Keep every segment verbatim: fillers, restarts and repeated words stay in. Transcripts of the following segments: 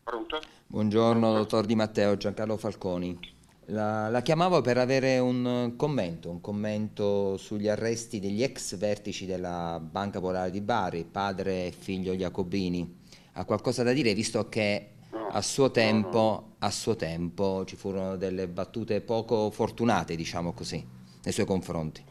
Pronto? Buongiorno, dottor Di Matteo, Giancarlo Falconi. La, la chiamavo per avere un commento, un commento sugli arresti degli ex vertici della Banca Popolare di Bari, padre e figlio Jacobini. Ha qualcosa da dire, visto che No, a suo no, no, no. tempo, a suo tempo ci furono delle battute poco fortunate, diciamo così, nei suoi confronti.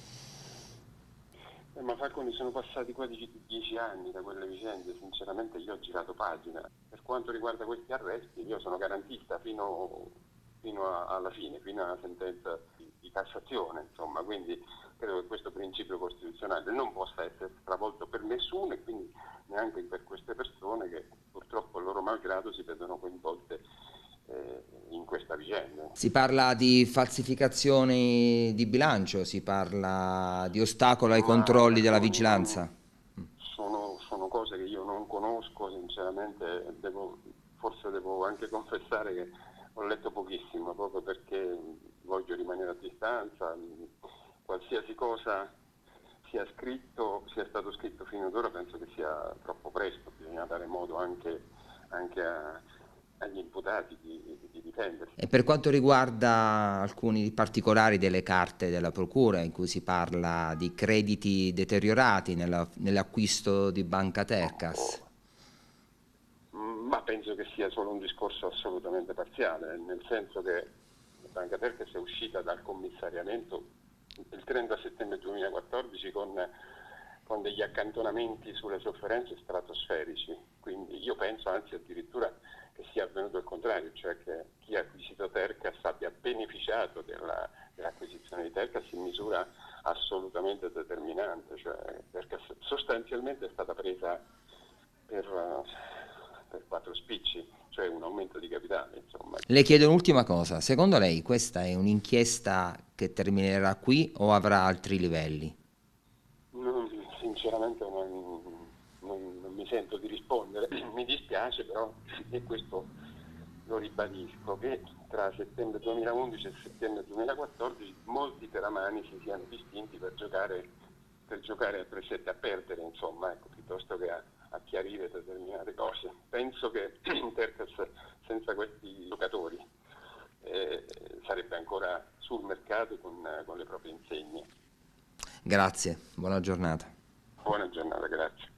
Eh, ma Falconi, sono passati quasi dieci anni da quelle vicende, sinceramente io ho girato pagina. Per quanto riguarda questi arresti, io sono garantista fino, fino a- alla fine, fino alla sentenza di, di Cassazione, insomma, quindi credo che questo principio costituzionale non possa essere stravolto per nessuno e quindi neanche per queste persone che purtroppo loro malgrado si vedono coinvolte eh, in questa vicenda. Si parla di falsificazioni di bilancio, si parla di ostacolo ai Ma controlli della non, vigilanza. sono, sono cose che io non conosco, sinceramente devo, forse devo anche confessare che ho letto pochissimo, proprio perché voglio rimanere a distanza. Qualsiasi cosa sia scritto, sia stato scritto fino ad ora, penso che sia troppo presto, bisogna dare modo anche, anche a- agli imputati di, di difendersi. E per quanto riguarda alcuni particolari delle carte della Procura, in cui si parla di crediti deteriorati nella- nell'acquisto di Banca Tercas. Mm, Ma penso che sia solo un discorso assolutamente parziale, nel senso che la Banca Tercas è uscita dal commissariamento il trenta settembre duemilaquattordici con, con degli accantonamenti sulle sofferenze stratosferici, quindi io penso anzi addirittura che sia avvenuto il contrario, cioè che chi ha acquisito Tercas abbia beneficiato della, dell'acquisizione di Tercas in misura assolutamente determinante, cioè Tercas sostanzialmente è stata presa per, eh, per quattro spicci, cioè un aumento di capitale, insomma. Le chiedo un'ultima cosa, secondo lei questa è un'inchiesta che terminerà qui o avrà altri livelli? Non- sinceramente non, non- non mi sento di rispondere, mi dispiace però, e questo lo ribadisco, che tra settembre duemilaundici e settembre duemilaquattordici molti teramani si siano distinti per giocare, per giocare a tre sette a perdere, insomma, ecco, piuttosto che a, a chiarire determinate cose. Penso che Tercas senza questi giocatori eh, sarebbe ancora sul mercato con, con le proprie insegne. Grazie, buona giornata. Buona giornata, grazie.